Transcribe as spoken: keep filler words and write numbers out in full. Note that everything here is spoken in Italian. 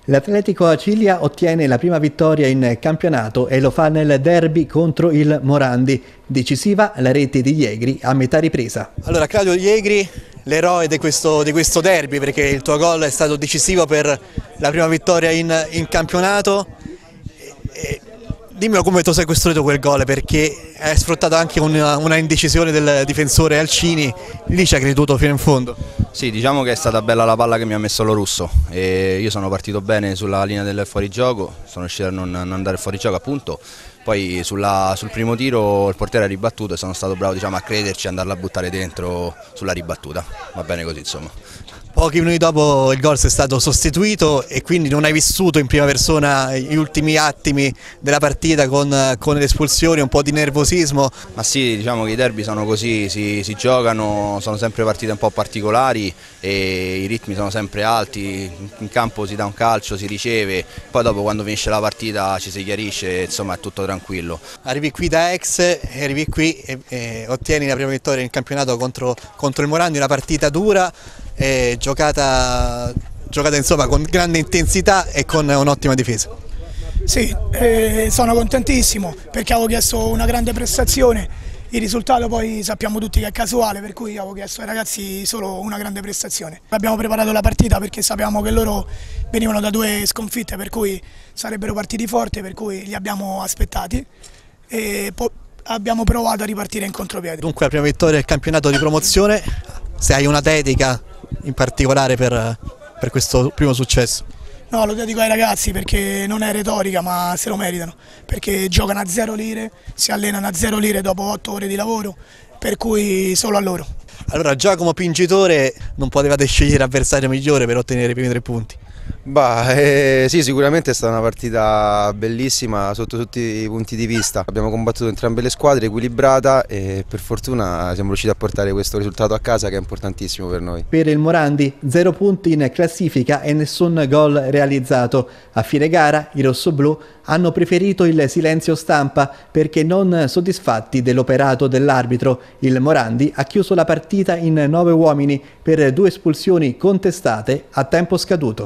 L'Atletico Acilia ottiene la prima vittoria in campionato e lo fa nel derby contro il Morandi. Decisiva la rete di Yegri a metà ripresa. Allora Claudio Yegri, l'eroe di questo, di questo derby, perché il tuo gol è stato decisivo per la prima vittoria in, in campionato. E, Dimmelo come tu sei costruito quel gol, perché hai sfruttato anche una, una indecisione del difensore Alcini, lì ci hai creduto fino in fondo. Sì, diciamo che è stata bella la palla che mi ha messo lo Russo e io sono partito bene sulla linea del fuorigioco, sono riuscito a non, non andare fuori gioco appunto, poi sulla, sul primo tiro il portiere ha ribattuto e sono stato bravo, diciamo, a crederci e andarla a buttare dentro sulla ribattuta, va bene così insomma. Pochi minuti dopo il gol è stato sostituito e quindi non hai vissuto in prima persona gli ultimi attimi della partita con, con le espulsioni, un po' di nervosismo. Ma sì, diciamo che i derby sono così, si, si giocano, sono sempre partite un po' particolari e i ritmi sono sempre alti, in campo si dà un calcio, si riceve, poi dopo quando finisce la partita ci si chiarisce, insomma è tutto tranquillo. Arrivi qui da ex e arrivi qui e, e ottieni la prima vittoria in campionato contro, contro il Morandi, una partita dura. Eh, giocata, giocata insomma con grande intensità e con un'ottima difesa. Sì, eh, sono contentissimo perché avevo chiesto una grande prestazione, il risultato poi sappiamo tutti che è casuale, per cui avevo chiesto ai ragazzi solo una grande prestazione. Abbiamo preparato la partita perché sapevamo che loro venivano da due sconfitte, per cui sarebbero partiti forte, per cui li abbiamo aspettati e abbiamo provato a ripartire in contropiede. Dunque la prima vittoria del campionato di promozione, se hai una dedica in particolare per, per questo primo successo? No, lo dedico ai ragazzi perché non è retorica, ma se lo meritano, perché giocano a zero lire, si allenano a zero lire dopo otto ore di lavoro, per cui solo a loro. Allora Giacomo Pingitore, non potevate scegliere avversario migliore per ottenere i primi tre punti? Bah, eh, sì, sicuramente è stata una partita bellissima sotto tutti i punti di vista. Abbiamo combattuto entrambe le squadre, equilibrata e per fortuna siamo riusciti a portare questo risultato a casa che è importantissimo per noi. Per il Morandi zero punti in classifica e nessun gol realizzato. A fine gara i rossoblù hanno preferito il silenzio stampa perché non soddisfatti dell'operato dell'arbitro. Il Morandi ha chiuso la partita in nove uomini per due espulsioni contestate a tempo scaduto.